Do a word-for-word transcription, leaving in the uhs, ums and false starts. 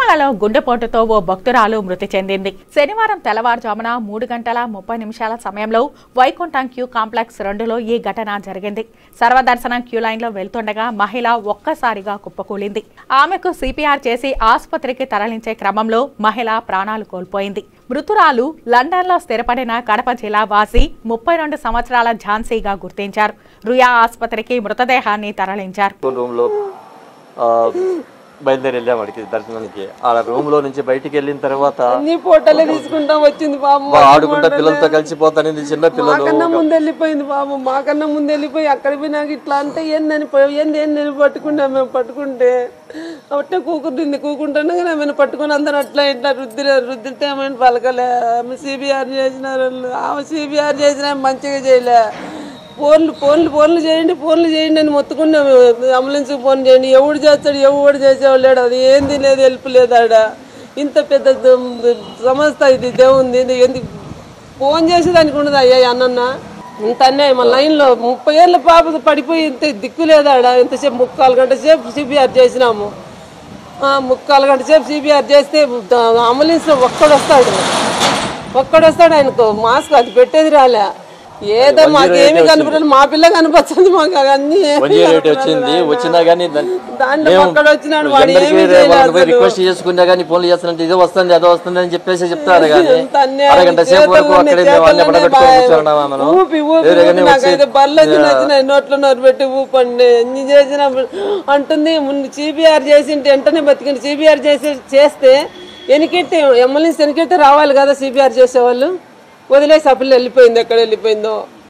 తిరుమలలో గుండెపోటుతో ఓ భక్తురాలు మృతి చెందింది. శనివారం తెల్లవారుజామున మూడు గంటల ముప్పై నిమిషాల సమయంలో వైకుంఠం క్యూ కాంప్లెక్స్ రెండులో ఈ ఘటన జరిగింది. సర్వదర్శనం క్యూ లైన్ లో వెళ్తుండగా మహిళ ఒక్కసారిగా కుప్పకూలింది. ఆమెకు సిపిఆర్ చేసి ఆసుపత్రికి తరలించే క్రమంలో మహిళ ప్రాణాలు కోల్పోయింది. మృతురాలు లండన్ లో స్థిరపడిన కడప జిల్లా వాసి ముప్పై రెండు సంవత్సరాల ఝాన్సీగా గుర్తించారు. రుయా ఆసుపత్రికి మృతదేహాన్ని తరలించారు. బయలుదేరి వెళ్ళాం వాడికి దర్శనానికి. ఆ రూమ్ లో నుంచి బయటికి వెళ్ళిన తర్వాత ఫోటోలు తీసుకుంటా వచ్చింది బాబు. ఆడుకుంటా పిల్లలతో కలిసిపోతానింది. చిన్న పిల్లలు మాకన్నా ముందు వెళ్ళిపోయింది బాబు. మాకన్నా ముందు వెళ్ళిపోయి అక్కడ పోయి నాకు ఇట్లా అంటే ఏందని ఏంది ఏంది పట్టుకున్నా. మేము పట్టుకుంటే అట్టే కూకుంటుంది. కూకుంటున్నా కానీ ఆమెను పట్టుకుని అందరూ అట్లా ఇట్లా రుద్దిరే రుద్దితే ఏమైనా పలకలే. ఆమె సిబిఆర్ చేసినారు. ఆమె సిబిఆర్ చేసిన మంచిగా చేయలే. ఫోన్లు ఫోన్లు ఫోన్లు చేయండి ఫోన్లు చేయండి అని మొత్తుకున్నాము. అంబులెన్స్కి ఫోన్ చేయండి. ఎవడు చేస్తాడు ఎవడు చేసేవాళ్ళు లేడు. అది ఏంది లేదు హెల్ప్ లేదు. ఆడ ఇంత పెద్ద సంస్థ ఇది దేవుంది. ఎందుకు ఫోన్ చేసేదానికి ఉండదు అయ్యా అన్న ఇంత అన్యాయం. మన లైన్లో ముప్పై ఏళ్ళ పాప పడిపోయి ఇంత దిక్కు లేదు. ఆడ ఇంతసేపు ముక్కాలు గంట సేపు సిబిఆర్ చేసినాము. ముక్కాలు గంట సేపు సిబిఆర్ చేస్తే అంబులెన్స్లో ఒక్కడు వస్తాడు ఒక్కడు వస్తాడు ఆయనకు మాస్క్ అది పెట్టేది రాలే. ఏదో మాకేమి కనపడాలి. మా పిల్ల కనపడుతుంది. మాకు అన్ని వచ్చింది వచ్చినా గానీ దాంట్లో ఒక్కడ వచ్చినాడు. వాడు రిక్వెస్ట్ చేసుకున్నా గానీ ఫోన్లు చేస్తున్నట్టు ఇదో వస్తుంది అదో వస్తుంది అని చెప్పేసి చెప్తారు. అరగంట సేపు వరకు ఊపి ఊపి నాకైతే బర్లు వచ్చి నచ్చినాయి. నోట్లో నోరు పెట్టి ఊపండి ఎన్ని చేసిన అంటుంది. ముందు సిబిఆర్ చేసి వెంటనే బతికింది. సిబిఆర్ చేసి చేస్తే ఎనికెట్టి ఎమ్మెల్యేస్ ఎనికెట్టి రావాలి కదా సిబిఆర్ చేసేవాళ్ళు. వదిలేసి ఆ పిల్ల వెళ్ళిపోయింది. ఎక్కడ వెళ్ళిపోయిందో